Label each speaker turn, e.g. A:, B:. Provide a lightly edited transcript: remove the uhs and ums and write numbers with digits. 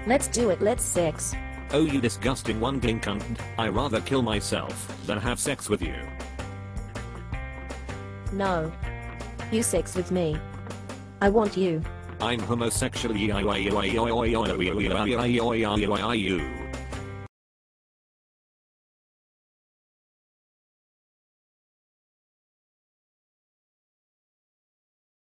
A: Let's do it, let's sex.
B: Oh, you disgusting wangling cunt. I rather kill myself than have sex with you.
A: No. You sex with me. I want you.
B: I'm homosexual.